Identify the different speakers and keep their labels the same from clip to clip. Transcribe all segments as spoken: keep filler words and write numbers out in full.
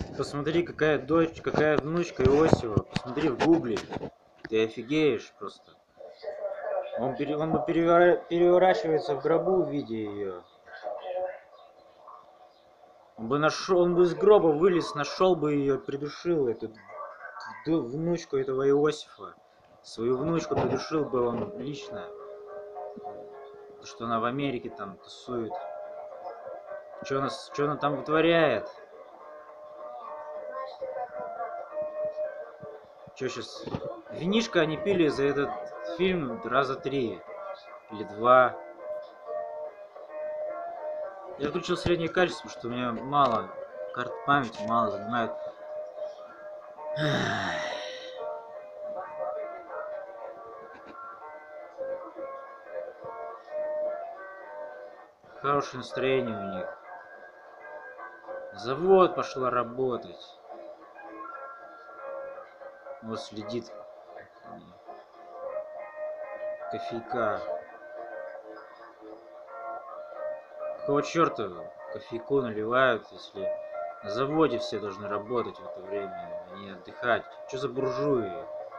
Speaker 1: Посмотри, какая дочь, какая внучка Иосифа. Посмотри в гугле. Ты офигеешь просто. Он, пере, он бы перевора, переворачивается в гробу, видя ее. Он бы нашел, он бы из гроба вылез, нашел бы ее, придушил эту внучку этого Иосифа. Свою внучку придушил бы он лично. Что она в Америке там тусует. Что она, что она там вытворяет? Что сейчас? Винишко они пили за этот фильм раза три. Или два. Я включил среднее качество, что у меня мало. Карт памяти мало занимает. Хорошее настроение у них. Завод пошла работать. Вот следит. Кофейка. Какого черта кофейку наливают, если на заводе все должны работать в это время, а не отдыхать? Что за буржуи?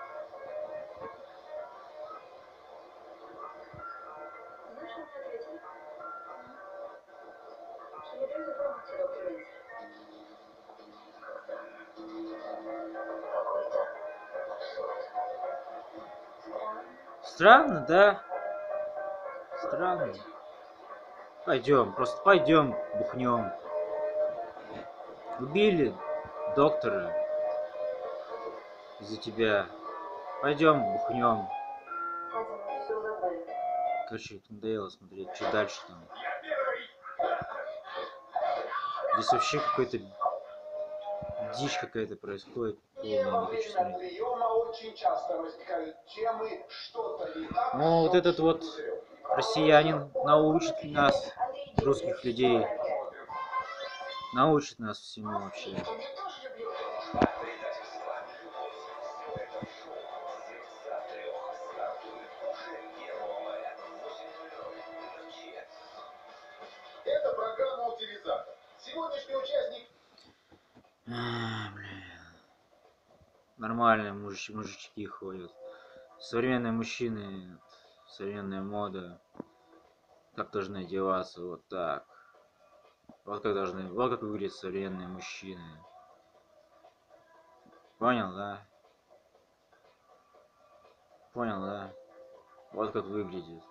Speaker 1: Странно, да? Странно. Пойдем, просто пойдем, бухнем. Убили доктора из-за тебя. Пойдем, бухнем. Короче, надоело смотреть, что дальше там. Здесь вообще какой-то дичь какая-то происходит. О, я не хочу смотреть. Ну, вот этот вот россиянин научит нас, русских людей, научит нас всему вообще.
Speaker 2: Это программа утилизатор. Сегодняшний участник...
Speaker 1: А, блин. Нормальные мужич, мужички ходят. Современные мужчины, современная мода. Как должны одеваться, вот так. Вот как должны, вот как выглядят современные мужчины. Понял, да? Понял, да? Вот как выглядит.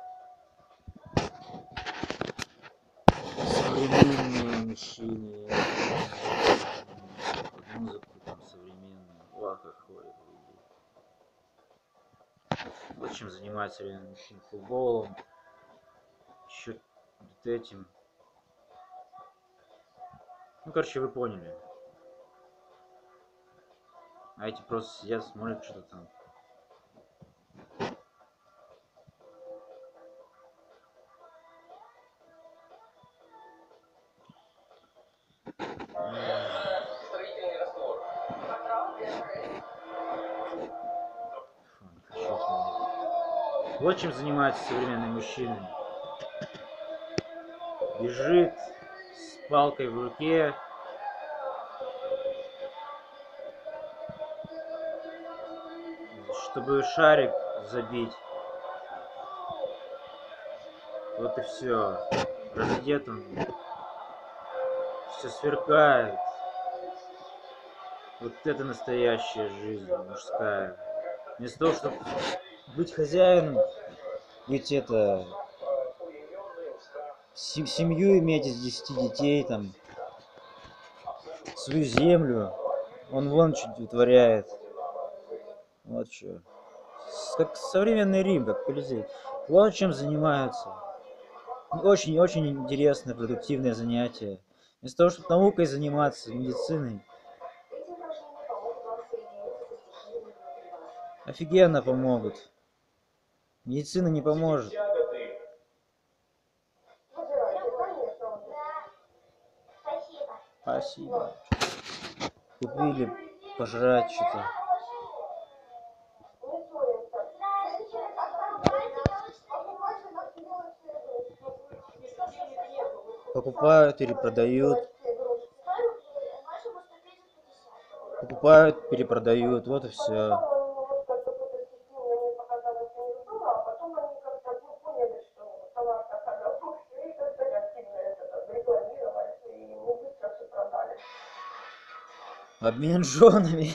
Speaker 1: Современные мужчины. Под музыку там современную. Вот как ходят. Вот чем занимаются современные мужчины. Футболом. Еще вот этим. Ну, короче, вы поняли. А эти просто сидят, смотрят что-то там.
Speaker 2: Строительный раствор.
Speaker 1: Вот чем занимаются современные мужчины. Бежит с палкой в руке. Чтобы шарик забить. Вот и все. Раздет он. Все сверкает. Вот это настоящая жизнь мужская. Вместо того, чтобы быть хозяином, ведь это семью иметь из десяти детей, там, свою землю, он вон что вытворяет. Вот что. Как современный Рим, как Колизей. Вон чем занимаются. Очень-очень интересное, продуктивное занятие. Вместо того, чтобы наукой заниматься, медициной. Офигенно помогут. Медицина не поможет. Спасибо. Купили пожрать что-то. Покупают или продают. Покупают, перепродают, вот и все. Обмен женами.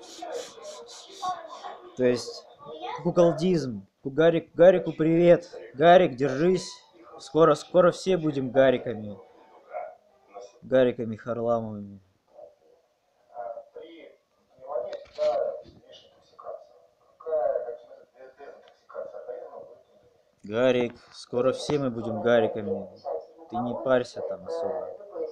Speaker 1: То есть куколдизм. Гарик, Гарику привет. Гарик, держись. Скоро, скоро все будем Гариками. Гариками Харламовыми. Гарик, скоро все мы будем Гариками. Ты не парься там особо.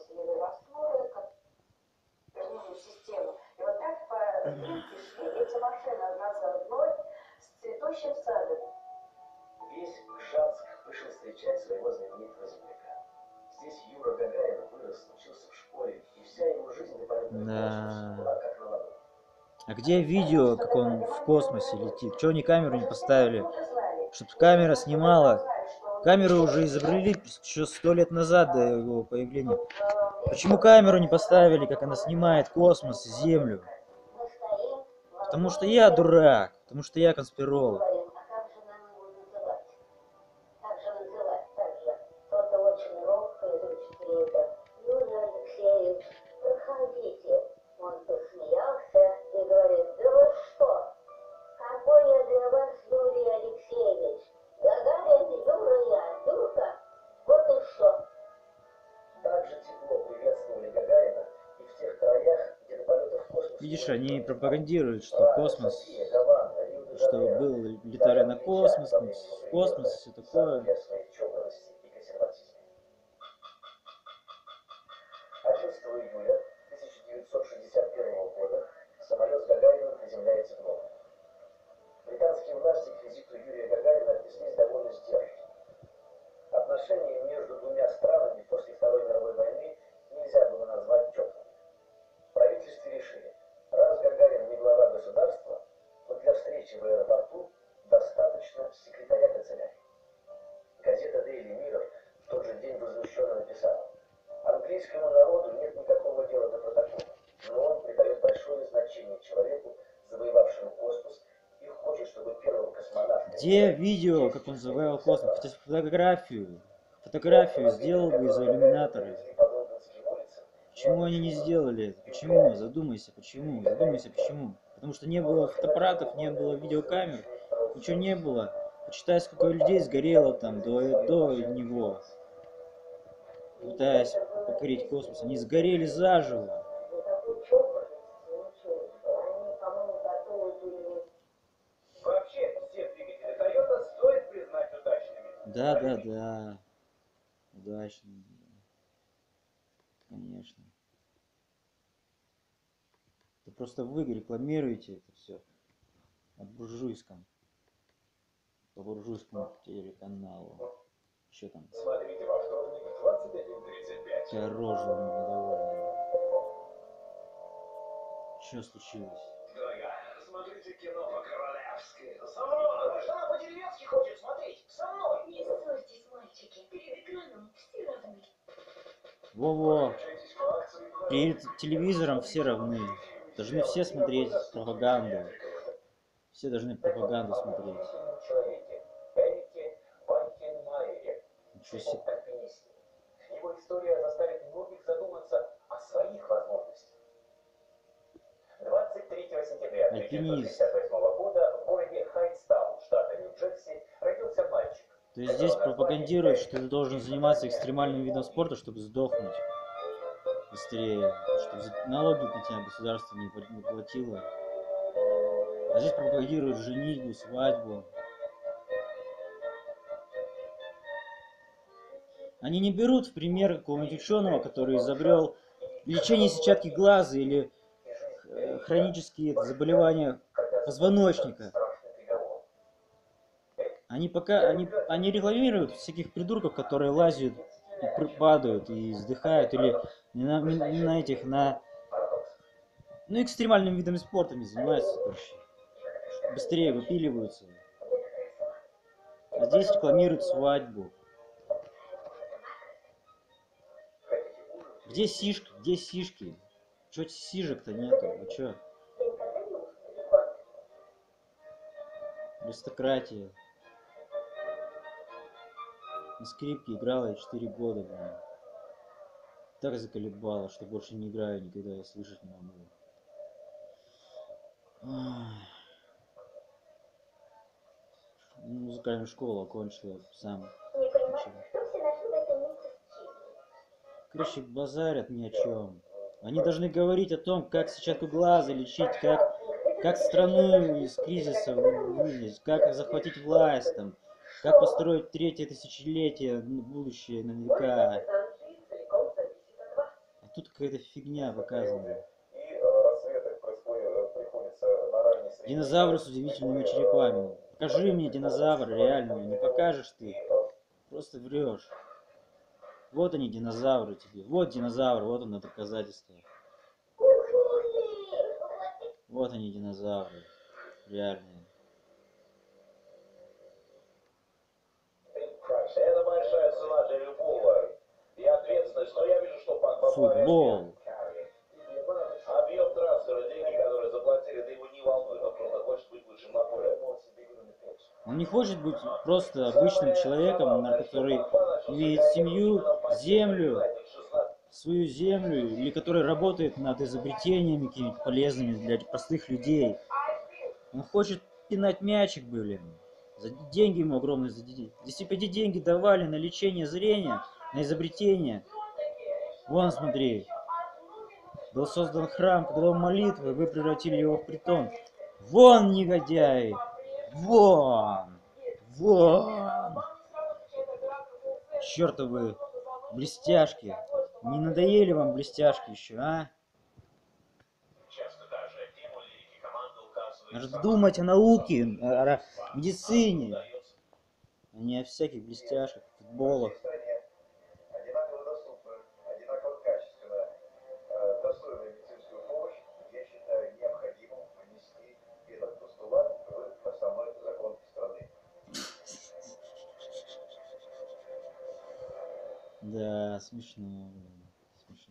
Speaker 2: Весь Гжатск вышел встречать своего знаменитого земляка. Здесь Юра Гагарин вырос, учился в школе, и вся его жизнь до полета в космос была как на ладони.
Speaker 1: А где видео, как он в космосе летит? Чего они камеру не поставили? Чтобы камера снимала. Камеру уже изобрели еще сто лет назад до его появления. Почему камеру не поставили, как она снимает космос и Землю? Потому что я дурак. Потому что я конспиролог. Видишь, они пропагандируют, что космос, что был, летали на космос, в космос, все такое.
Speaker 2: одиннадцатого июля тысяча девятьсот шестьдесят первого года самолет с Гагарином приземляется в Новом. Британские власти к визиту Юрия Гагарина отнеслись довольно сдержанно. Отношения между двумя странами после Второй мировой войны нельзя было назвать теплыми. В правительстве решили, раз Гагарин не глава государства, то для встречи в аэропорту достаточно секретаря канцелярии. Газета Daily Mirror в тот же день возмущенно написала: английскому народу нет никакого дела до протокола, но он придает большое значение человеку, завоевавшему космос, и хочет, чтобы первым космонавтом...
Speaker 1: Где видео, как он завоевал космос? Хотя фотографию. Фотографию сделал бы из иллюминатора. Почему они не сделали это? Почему? Задумайся, почему? Задумайся, почему? Потому что не было фотоаппаратов, не было видеокамер, ничего не было. Почитай, сколько людей сгорело там до, до него, пытаясь покорить космос. Они сгорели заживо.
Speaker 2: Вообще, все двигатели Toyota стоит признать удачными.
Speaker 1: Да, да, да. Удачными. Конечно. Это просто вы рекламируете это все на буржуйском. По буржуйскому телеканалу. Что там?
Speaker 2: Смотрите во вторник в двадцать один тридцать пять.
Speaker 1: У тебя рожа недовольная. Что случилось?
Speaker 2: Дорогая, смотрите кино по-королевски. Со мной! Жена по-деревенски хочет смотреть. Со мной!
Speaker 3: Не ссорьтесь, мальчики. Перед экраном все равны.
Speaker 1: Во-во. Перед телевизором все равны. Должны все смотреть пропаганду. Все должны пропаганду смотреть. Ничего себе.
Speaker 2: Его история заставит многих задуматься о своих возможностях. двадцать третьего сентября тысяча девятьсот шестьдесят восьмого года в городе Хайтстаун, штата Нью-Джерси, родился мальчик.
Speaker 1: То есть здесь пропагандируют, что ты должен заниматься экстремальным видом спорта, чтобы сдохнуть быстрее, чтобы налоги на тебя государство не платило. А здесь пропагандируют женитьбу, свадьбу. Они не берут в пример какого-нибудь ученого, который изобрел лечение сетчатки глаза или хронические заболевания позвоночника. Они пока они, они рекламируют всяких придурков, которые лазят и падают и вздыхают, или не на, не на этих, на ну экстремальным видом спорта не занимаются, короче. Быстрее выпиливаются. А здесь рекламируют свадьбу. Где сишки? Где сишки? Чё сижек-то нету? Вы чё?
Speaker 2: Я никогда не устаю, Иван.
Speaker 1: Аристократия. На скрипке играла я четыре года, блин. Так заколебало, что больше не играю никогда, я слышать не могу. Ах. Музыкальную школу окончил я сам.
Speaker 2: Не понимаю, что все нашли в этом месте стиль.
Speaker 1: Короче, базарят ни о чем. Они должны говорить о том, как сетчатку глаза лечить, как, как страну из кризиса вывести, как захватить власть, там, как построить третье тысячелетие, ну, будущее на века.
Speaker 2: Целиком зависит от вас.
Speaker 1: А тут какая-то фигня показана.
Speaker 2: И э, рассветы происходят, приходится на ранний средний.
Speaker 1: Динозавры с удивительными черепами. Покажи мне динозавра реального, не покажешь ты. Просто врешь. Вот они, динозавры тебе. Вот динозавр, вот он, это доказательство. Вот они, динозавры. Реальные.
Speaker 2: Это большая цена для любого. И ответственность, но я вижу, что Пак
Speaker 1: Футбол.
Speaker 2: Объем трансфера, деньги, которые заплатили, да его не волнует, он просто хочет быть лучшим на поле.
Speaker 1: Он не хочет быть просто обычным человеком, на который имеет семью, землю, свою землю, или который работает над изобретениями какими-то полезными для простых людей. Он хочет пинать мячик, блин. За деньги ему огромные. Если бы эти деньги давали на лечение зрения, на изобретение. Вон, смотри. Был создан храм, когда он молитвы, вы превратили его в притон. Вон, негодяи! Вон! Вон! Чёртовы блестяшки! Не надоели вам блестяшки еще, а? Надо думать о науке, о медицине, а не о всяких блестяшках, футболах.
Speaker 2: Одинаково доступно, одинаково качественно, э, достойную медицинскую помощь, я считаю необходимым внести этот постулат в основной закон страны.
Speaker 1: Да, смешно, блин, смешно.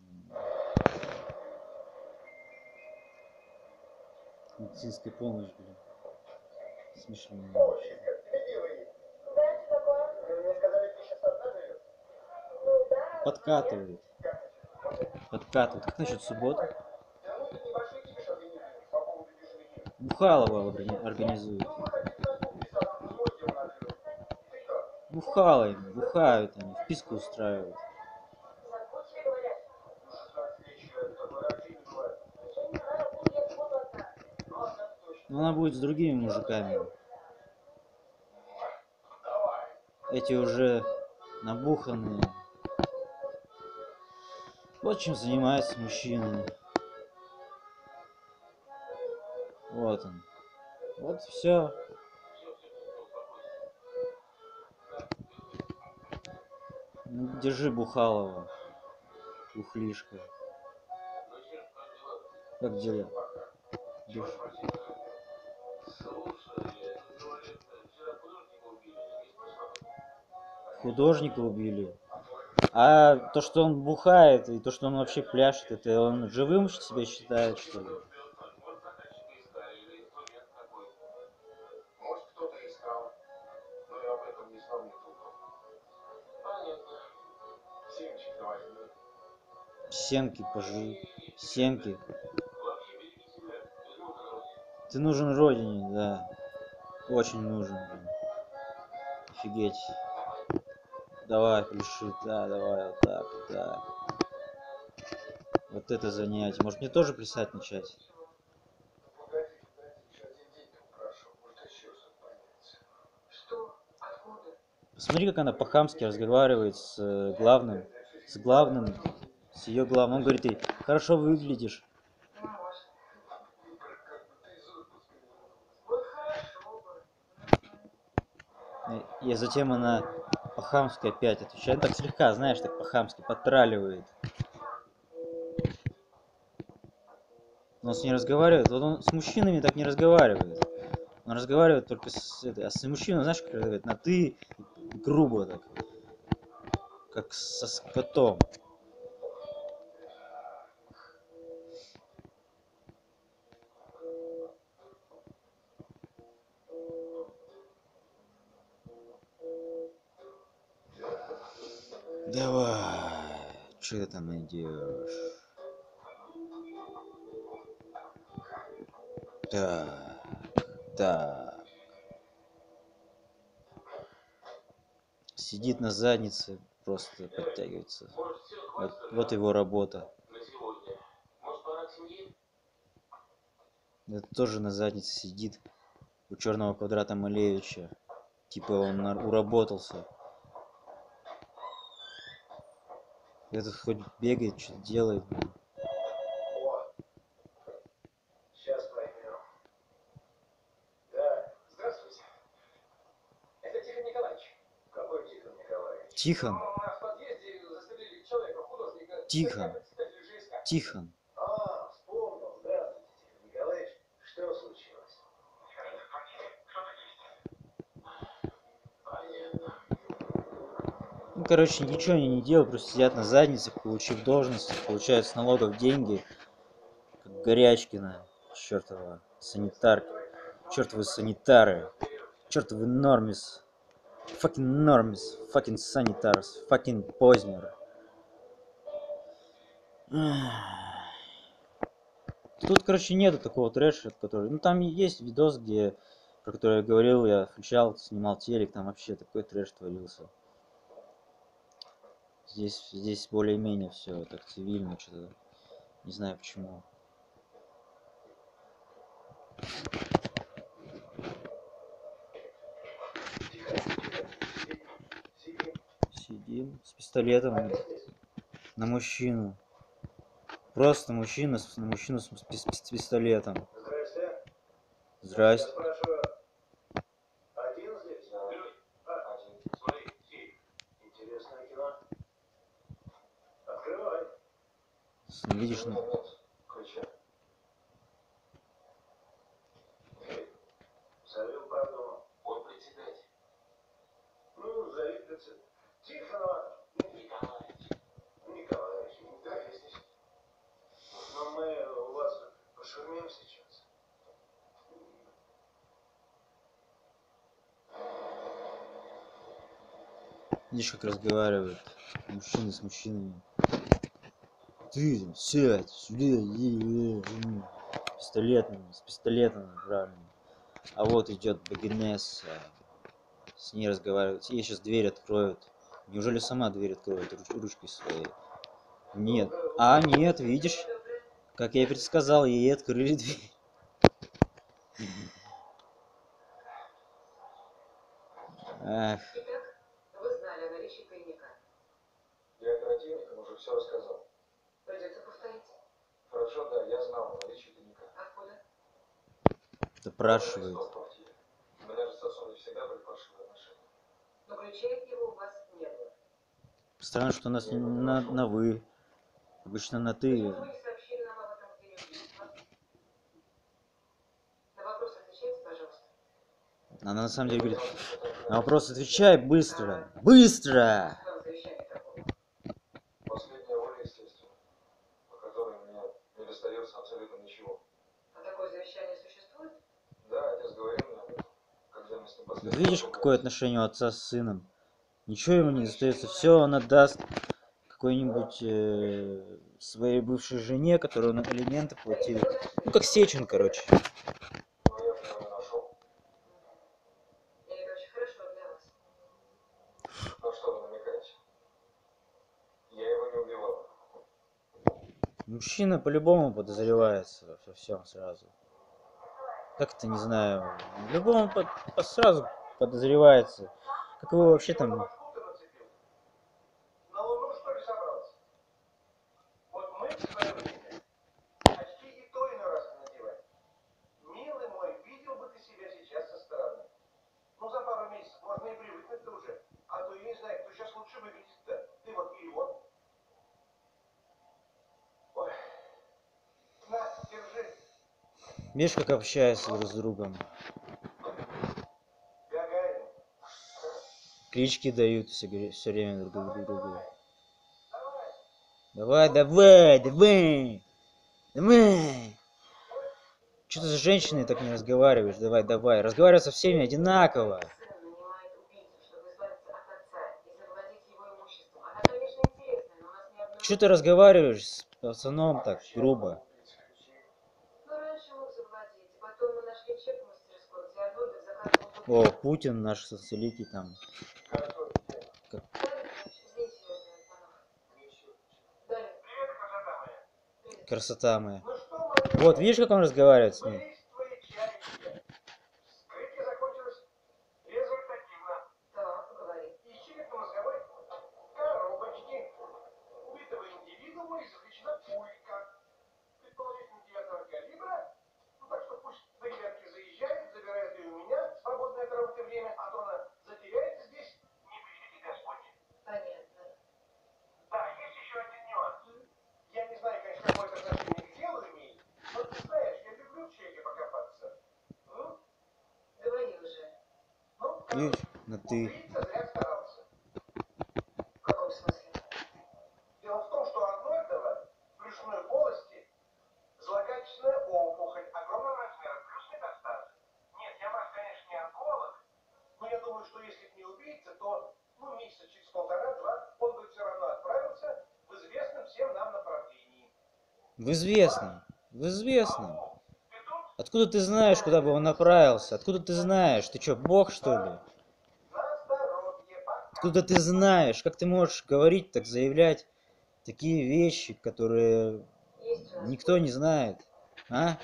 Speaker 1: Медицинская помощь, блин. Смешно. Подкатывает. Подкатывает. Как насчет субботы? Бухалова организует. Бухало им, бухают они, вписку устраивают. Но она будет с другими мужиками. Эти уже набуханные. Вот чем занимаются мужчины. Вот он. Вот все. Ну, держи Бухалова. Ухлишка. Как дела? Держи. Художника убили. А то, что он бухает, и то, что он вообще пляшет, это он живым себя считает, что ли?
Speaker 2: Может, кто-то искал, но я об этом не знал ни толком. Понятно. Семечек давай.
Speaker 1: Семки пожи. Семки. Ты нужен родине, да. Очень нужен. Офигеть. Давай, пляши, да, давай, вот так, вот так. Вот это занятие. Может, мне тоже плясать начать?
Speaker 2: Погоди, погоди, еще один день не украшу, может, еще что-то появится. Что? Откуда?
Speaker 1: Посмотри, как она по-хамски разговаривает с э, главным. С главным. С ее главным. Он говорит ей, хорошо выглядишь. И затем она по-хамски опять отвечает. Так слегка, знаешь, так по-хамски подтраливает. Но он с ней разговаривает. Вот он с мужчинами так не разговаривает. Он разговаривает только с этой. А с мужчиной, знаешь, как говорит, на ты, грубо так. Как со скотом. Давай. Что ты там идешь? Так. Так. Сидит на заднице, просто подтягивается. Вот, вот его работа. Это тоже на заднице сидит у черного квадрата Малевича. Типа он на- уработался. Этот хоть бегает, что-то делает. блин.
Speaker 2: О, сейчас поймем. Да, здравствуйте. Это Тихон Николаевич. Какой Тихон Николаевич?
Speaker 1: Тихон,
Speaker 2: Ну, у нас в подъезде застрелили человека, художника.
Speaker 1: Тихон,
Speaker 2: Представитель ЖСК.
Speaker 1: Тихон.
Speaker 2: А, вспомнил. Здравствуйте, Тихон Николаевич. Что случилось? Понятно.
Speaker 1: Ну, короче, ничего они не делают, просто сидят на заднице, получив должность, получают с налогов деньги, как Горячкина, чертова санитарка, чертовы санитары, чертовы нормис, fucking нормис, fucking санитарс, fucking познер. Тут, короче, нету такого трэша, который... Ну, там есть видос, где, про который я говорил, я включал, снимал телек, там вообще такой трэш творился. Здесь, здесь более-менее все так цивильно, что-то. Не знаю почему. Сидим с пистолетом на мужчину. Просто мужчина с- на мужчину с, пи- с пистолетом.
Speaker 2: Здрасте. Я
Speaker 1: Здрасте.
Speaker 2: спрашиваю, один здесь? А, один. Смотри, фильм. Интересное кино. Открывай.
Speaker 1: С- Видишь, ну,
Speaker 2: Нет, ключа. Зови управдому. Он председатель. Ну, зови председателя. Тихонова. Николаевич. Николаевич, да, я здесь. Но мы у вас пошумим сейчас.
Speaker 1: видишь, как разговаривают мужчины с мужчинами. Ты там, сядь, сюда, иди, э, м. Пистолетом, с пистолетом, правильно. А вот идет Багинесса. С ней разговаривают. Ей сейчас дверь откроют. Неужели сама дверь откроет руч- ручкой своей? Нет. А, нет, видишь? Как я и предсказал, ей открыли дверь. Ах,
Speaker 4: Итак, вы знали о наличии тайника.
Speaker 2: Я оперативникам уже все рассказал.
Speaker 4: Придется повторить.
Speaker 2: Хорошо, да, я знал о наличии тайника.
Speaker 4: Откуда?
Speaker 1: допрашивает.
Speaker 2: У меня же с отцом не всегда были фальшивые отношения.
Speaker 4: Но ключей от него у вас не было.
Speaker 1: Странно, что у нас не на, на вы. Обычно на ты.
Speaker 4: Почему вы не сообщили нам об этом в день убийства? На вопрос отвечайте, пожалуйста.
Speaker 1: Она на самом деле говорит, на вопрос отвечай быстро. Быстро!
Speaker 4: Что в завещании такого?
Speaker 2: Последняя воля, естественно, по которой мне не достается абсолютно ничего.
Speaker 4: А такое завещание существует?
Speaker 2: Да, отец говорил мне об этом, когда мы с ним последний
Speaker 1: Видишь,
Speaker 2: раз
Speaker 1: какое
Speaker 2: ругались.
Speaker 1: отношение у отца с сыном? Ничего ему не остается. Все он отдаст какой-нибудь э, своей бывшей жене, которую он алименты платил. Ну, как Сечин, короче.
Speaker 2: Но я же его не нашел.
Speaker 4: И это очень хорошо для вас.
Speaker 2: На что вы намекаете? Я его не убивал.
Speaker 1: Мужчина по-любому подозревается во всем сразу. Как это, не знаю. По-любому под- по- сразу подозревается. Как его вообще там...
Speaker 2: Маршруты нацепил. На Луну, что ли, собрался? Вот мы в свое время очки и то иной раз не надеваем. Милый мой, видел бы ты себя сейчас со стороны. Ну, за пару месяцев можно и привыкнуть-то уже. А то я не знаю, кто сейчас лучше выглядит-то. Ты вот или вот. Ой. На, держи.
Speaker 1: Видишь, как общаются друг с другом.
Speaker 2: Гагарин.
Speaker 1: Клички дают все, все время друг
Speaker 2: Давай,
Speaker 1: другу.
Speaker 2: давай.
Speaker 1: Давай,
Speaker 2: Давай.
Speaker 1: давай, давай! Давай! Что ты с женщиной так не разговариваешь? Давай, давай. Разговаривай со всеми одинаково.
Speaker 4: Сын нанимает убийцу, чтобы избавиться от отца и завладеть его имуществом. Она, конечно,
Speaker 1: Что ты разговариваешь с пацаном так грубо?
Speaker 4: Ну, раньше мог заплатить. Потом мы нашли чек в мастерской, где Арнольдов заказывал...
Speaker 1: О, Путин наш социалитий там. Как-
Speaker 4: Дарья, извините, я звонок. Дарья, привет.
Speaker 1: Красота моя. Вот, видишь, как он разговаривает с ним?
Speaker 2: Вскрытие закончилось результативно.
Speaker 4: Так, поговори.
Speaker 2: Ищи в мозговой коробочке убитого индивидуума извлечена пулька, предположительно девятого калибра. Ну так что пусть до девятки заезжает, забирает ее у меня в свободное от работы время, а то она затеряется здесь, не приведи Господь.
Speaker 4: Понятно.
Speaker 2: Да, есть еще один нюанс. Я не знаю, конечно, какое это отношение к делу имеет, но ты знаешь, я люблю в чеке покопаться. М?
Speaker 4: Говори уже.
Speaker 2: Ну,
Speaker 1: Видишь, на ты.
Speaker 2: убийца зря старался.
Speaker 4: В каком смысле?
Speaker 2: Дело в том, что у Арнольдова в брюшной полости злокачественная опухоль огромного размера, плюс метастазы. Нет, я вас, конечно, не онколог, но я думаю, что если бы не убийца, то ну, месяца через полтора-два он бы все равно отправился в известном всем нам направлении.
Speaker 1: В известном. В известном.
Speaker 2: Ау, ты тут?
Speaker 1: Откуда ты знаешь, куда бы он направился? Откуда ты знаешь? Ты что, бог, что ли?
Speaker 2: На здоровье, пока.
Speaker 1: Откуда ты знаешь? Как ты можешь говорить, так заявлять такие вещи, которые
Speaker 4: Есть у нас...
Speaker 1: никто не знает? А?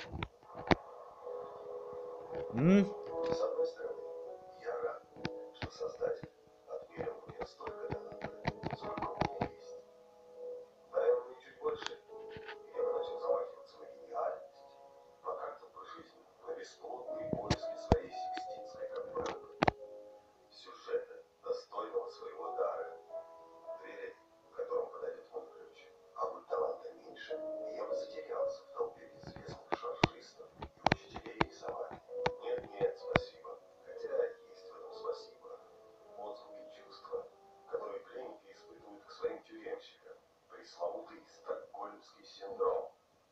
Speaker 1: М?
Speaker 2: С одной стороны, я рад, что Создатель отмерил мне столько таланта, сколько у меня есть. Наверное, чуть больше, и я бы начал замахиваться на гениальность, но как-то по жизни, на бесплодные поиски своей сикстинской контролы, сюжета, достойного своего дара, двери, в котором подойдет мой ключ. А будь таланта меньше, и я бы затерялся в толпе безвестных шаржистов и учителей рисования. Нет, нет, спасибо. Хотя есть в этом спасибо. Отзвуки чувства, которые пленники испытывают к своим тюремщикам. Пресловутый стокгольмский синдром.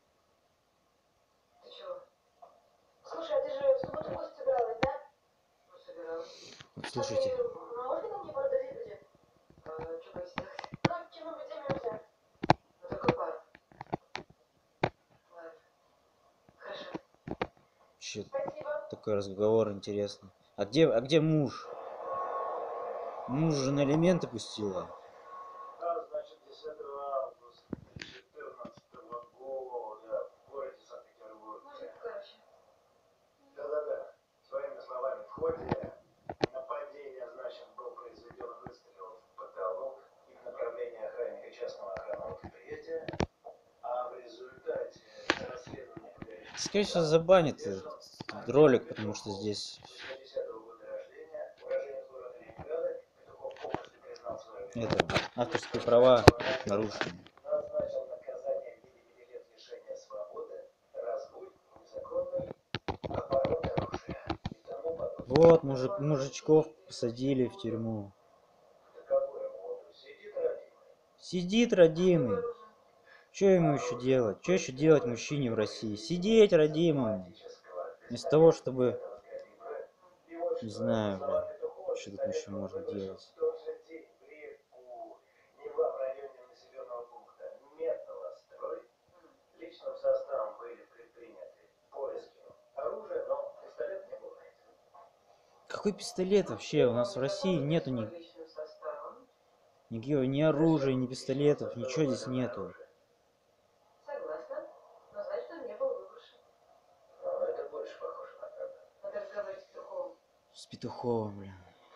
Speaker 4: Ты чего?
Speaker 3: Слушай, а ты же в субботу в гости собиралась, да?
Speaker 4: Ну, собиралась.
Speaker 1: Вот слушайте.
Speaker 3: А ты можешь ко мне пару дожить будет?
Speaker 4: А, что пояснять?
Speaker 3: Ну, чем-нибудь займемся.
Speaker 4: Ну, только пара. Ладно. Хорошо.
Speaker 1: Че,
Speaker 3: Спасибо.
Speaker 1: такой разговор интересный. А где, а где муж? Муж же на элементы пустила.
Speaker 2: Да, значит, десятого августа четырнадцатого года в городе Санкт-Петербурге.
Speaker 4: Может, короче.
Speaker 2: Да-да-да. Своими словами, в ходе нападения, значит, был произведен выстрел в потолок и в направлении охранника частного охранного предприятия, а в результате расследования поверхности
Speaker 1: Скорее всего, забанит этот ролик, потому что здесь
Speaker 2: восьмидесятого года рождения, уроженец города Ленинграда, Петухов полностью признал свою вину.
Speaker 1: это, авторские права нарушены.
Speaker 2: Назначил наказание в виде пяти лет лишения свободы, разбой, незаконный оборот оружия и тому подобное.
Speaker 1: Вот, мужик, мужичков посадили в тюрьму.
Speaker 2: Таковой вот сидит родимый.
Speaker 1: Сидит родимый. Что ему еще делать? Что еще делать мужчине в России? Сидеть родимому. Вместо того, чтобы... Не знаю, бля, что тут еще можно делать.
Speaker 2: В тот же день в реку Нева в районе населенного пункта Металлострой личным составом были предприняты поиски оружия, но пистолет не было найден.
Speaker 1: Какой пистолет вообще? У нас в России нету ни,
Speaker 4: Личным составом.
Speaker 1: ни, ни оружия, ни пистолетов, ничего здесь нету.
Speaker 4: Согласна. Но значит, он не был выброшен.
Speaker 2: Но это больше похоже на правду.
Speaker 4: Надо разговаривать с Петуховым.
Speaker 1: С Петуховым, блин.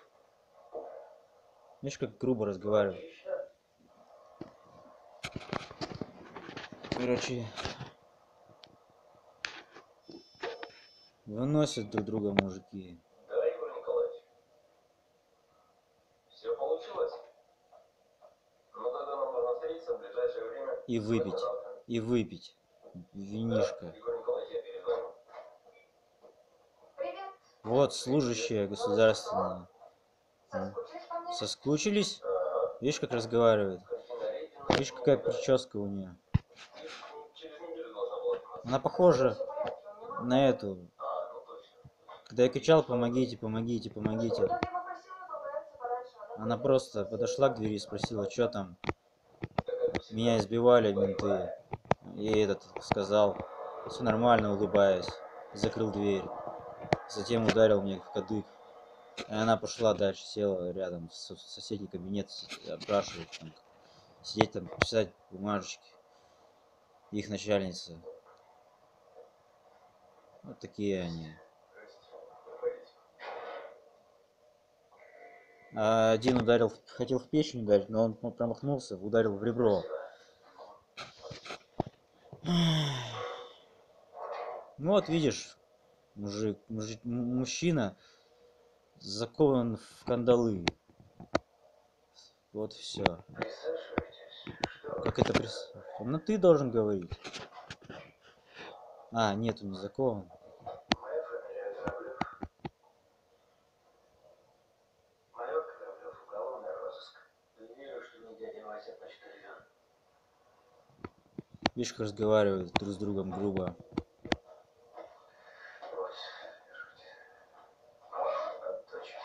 Speaker 1: Видишь, как грубо разговаривает.
Speaker 2: Отлично.
Speaker 1: Короче, выносят друг друга мужики.
Speaker 2: Да, Игорь Николаевич. Все получилось. Ну тогда нам нужно встретиться в ближайшее время.
Speaker 1: И выпить. И выпить. Винишко.
Speaker 2: Игорь Николаевич, я перезвоню.
Speaker 3: Привет.
Speaker 1: Вот, служащие государственные.
Speaker 3: Соскучились по мне?
Speaker 1: Соскучились?
Speaker 2: Ага.
Speaker 1: Видишь, как разговаривает?
Speaker 2: Конфетти
Speaker 1: Видишь, какая прическа у нее?
Speaker 2: через неделю должна была отниматься.
Speaker 1: Она похожа
Speaker 3: Всё в порядке, у меня мама.
Speaker 1: на эту.
Speaker 2: А, ну точно.
Speaker 1: Когда я кричал, помогите, помогите,
Speaker 3: В
Speaker 1: помогите.
Speaker 3: итоге я попросила поправиться пораньше, а
Speaker 1: Она просто подошла к двери и спросила, что там.
Speaker 2: Какая-то
Speaker 1: Меня избивали менты. И этот сказал, все нормально, улыбаясь. Закрыл дверь. Затем ударил мне в кадык. И она пошла дальше, села рядом в со- в соседний кабинет, си- опрашивать там, сидеть там, писать бумажечки. Их начальница. Вот такие они. А один ударил, в- хотел в печень ударить, но он промахнулся, ударил в ребро. Ну вот видишь, мужик, мужик, м- мужчина закован в кандалы. Вот все.
Speaker 2: Присаживайтесь. Что?
Speaker 1: Как это прис... Ну ты должен говорить. А, нет, он не закован.
Speaker 2: Моя фамилия Кораблев. Майор Кораблев, уголовный розыск. Не верю, что мне дядя Вася почтальон.
Speaker 1: Видишь, как разговаривают друг с другом грубо.
Speaker 2: Вот, держите. От дочки.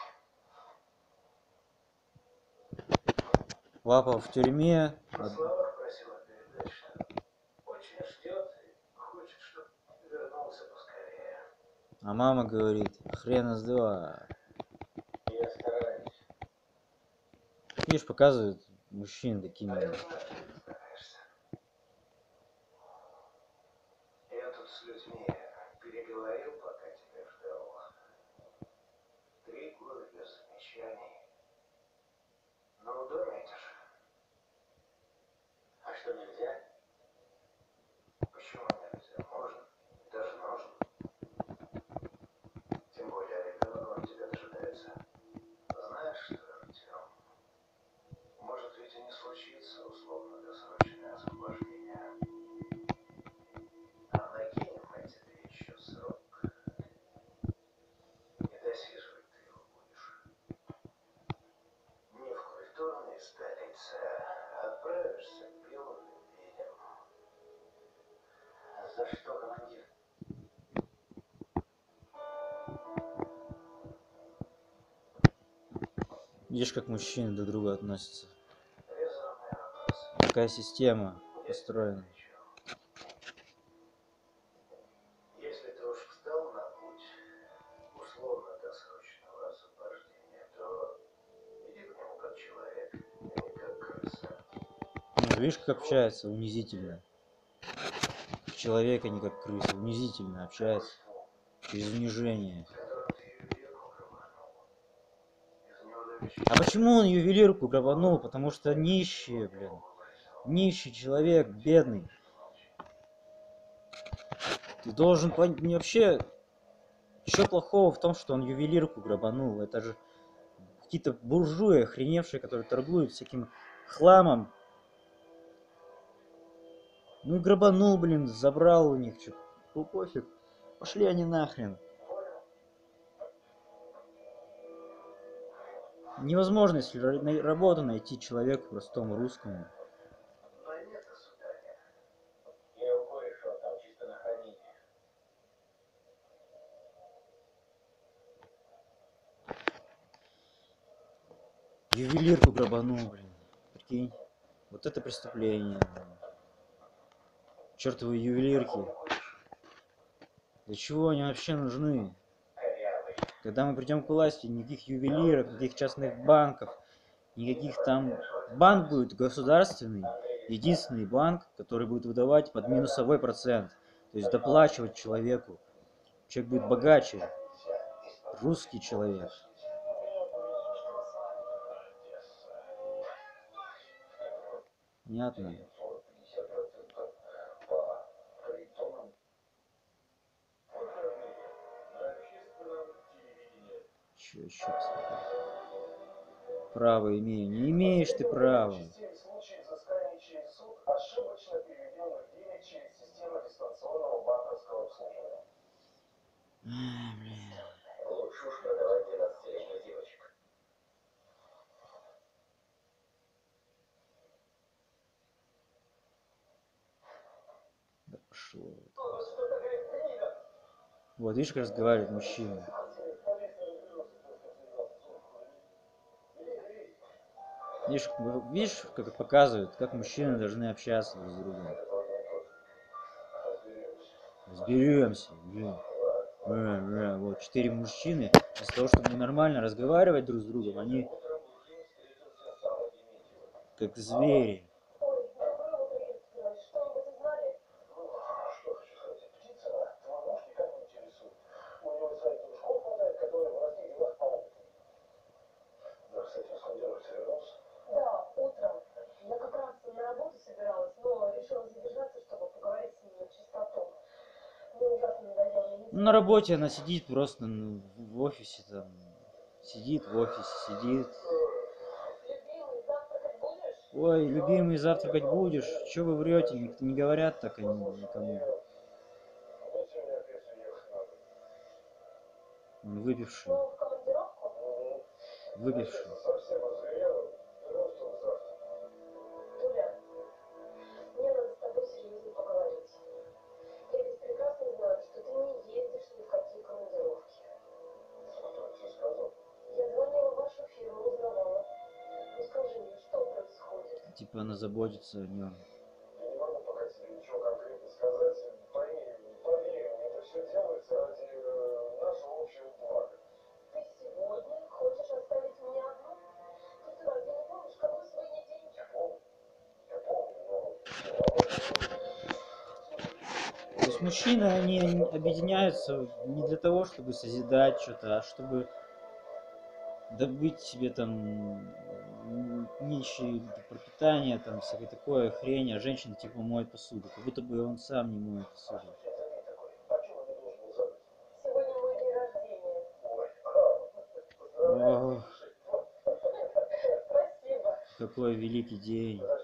Speaker 1: Папа в тюрьме,
Speaker 2: На
Speaker 1: а,
Speaker 2: словах просила передать, что очень ждет и хочет, чтобы вернулся поскорее.
Speaker 1: а мама говорит, хрена с два.
Speaker 2: Я стараюсь.
Speaker 1: Видишь, показывают мужчин такими.
Speaker 2: А я знаю, что ты стараешься. Я тут с людьми переговорил, пока тебя ждал. Три года без замечаний. Ну, дометишь. А что нельзя? Почему нельзя? Можно. Даже нужно. Тем более ребенок, он тебя дожидается. Знаешь что, Артем? Может ведь и не случится условно-досрочное освобождение. А накинем мы тебе еще срок. Не досиживать ты его будешь. Не в культурной столице, а отправишься к белым медведям. За что, командир?
Speaker 1: Видишь, как мужчины друг к другу относятся.
Speaker 2: Резонный вопрос.
Speaker 1: Такая система построена.
Speaker 2: Если ты уж встал на путь условно-досрочного освобождения, то иди к нему как человек, а не как крыса.
Speaker 1: Ну, видишь, как общается унизительно. Как человек, а не как крыса. Унизительно общается. Через унижение.
Speaker 2: С которым ты ювелирку грабанул. Из неудавичьей
Speaker 1: А почему он ювелирку грабанул? Потому что нищий, блин. Нищий человек, бедный. Ты должен понять, не вообще, что плохого в том, что он ювелирку грабанул? Это же какие-то буржуи охреневшие, которые торгуют всяким хламом. Ну и грабанул, блин, забрал у них, что, ну пофиг. Пошли они нахрен. Невозможно, если ра- на- работу найти человеку простому русскому.
Speaker 2: Да нет, сударя. Я у кореша там чисто на хранение.
Speaker 1: Ювелирку грабанул, блин. Прикинь. Вот это преступление. Чертовы ювелирки. Для чего они вообще нужны?
Speaker 2: Корявый.
Speaker 1: Когда мы придем к власти, никаких ювелирок, никаких частных банков, никаких там... Банк будет государственный, единственный банк, который будет выдавать под минусовой процент. То есть доплачивать человеку. Человек будет богаче. Русский человек. Понятно? Че еще посмотреть? Право имею. Не имеешь ты права.
Speaker 2: Частей случаев взыскания через суд ошибочно переведенных денег через систему дистанционного банковского обслуживания.
Speaker 1: Ай, блин.
Speaker 2: Лучше уж продавать двенадцатилетних девочек.
Speaker 1: Да пошло. Вот, видишь, как разговаривает мужчина. Видишь, вы- видишь, как это показывают, как мужчины должны общаться друг с другом. Разберемся, блин. Э, э, Вот четыре мужчины, вместо того, чтобы нормально разговаривать друг с другом, они как звери.
Speaker 3: Ой, доброе утро, Кристина. Что-нибудь узнали?
Speaker 2: Что хочу сказать? Птицына, твой муж никак не интересует. У него своих дружков хватает, которые в разных делах поопытнее. Да, кстати, с командировки вернулся.
Speaker 3: Да, утром. Я как раз на работу собиралась, но решила задержаться, чтобы поговорить с ним на чистоту. Мне ужасно надоело. Я не
Speaker 1: Ну, на работе она сидит просто ну, в офисе там. Сидит в офисе, сидит.
Speaker 3: Любимый, завтракать будешь?
Speaker 1: Ой, любимый, завтракать будешь? Че вы врете? Ник- Не говорят так они никому.
Speaker 2: Мне сегодня опять уехать надо.
Speaker 1: Он выпивший,
Speaker 3: Ну, в командировку?
Speaker 2: Угу.
Speaker 1: выпивший.
Speaker 2: Совсем озверела. Вернусь только завтра.
Speaker 3: Туля, мне надо с тобой серьезно поговорить. Я ведь прекрасно знаю, что ты не ездишь ни в какие командировки.
Speaker 2: Кто тебе сказал?
Speaker 3: Я звонила в вашу фирму, узнавала. Ну скажи мне, что происходит?
Speaker 1: Типа она заботится о нем.
Speaker 2: Я не могу пока тебе ничего конкретно сказать. Пойми, поверь мне, это все делается ради э, нашего общего блага.
Speaker 3: Ты сегодня хочешь оставить меня одну? Ты что, разве не помнишь, какой сегодня день?
Speaker 2: Я помню. Я помню, но...
Speaker 1: То есть мужчины, они объединяются не для того, чтобы созидать что-то, а чтобы добыть себе там м, нищие пропитание, там всякое такое хрень, а женщина типа моет посуду, как будто бы он сам не моет посуду.
Speaker 2: Я за ней такой. О чем я должен был забыть?
Speaker 3: Сегодня мой день рождения.
Speaker 2: Ой, поздравляю.
Speaker 1: Ох,
Speaker 3: Спасибо.
Speaker 1: какой великий день.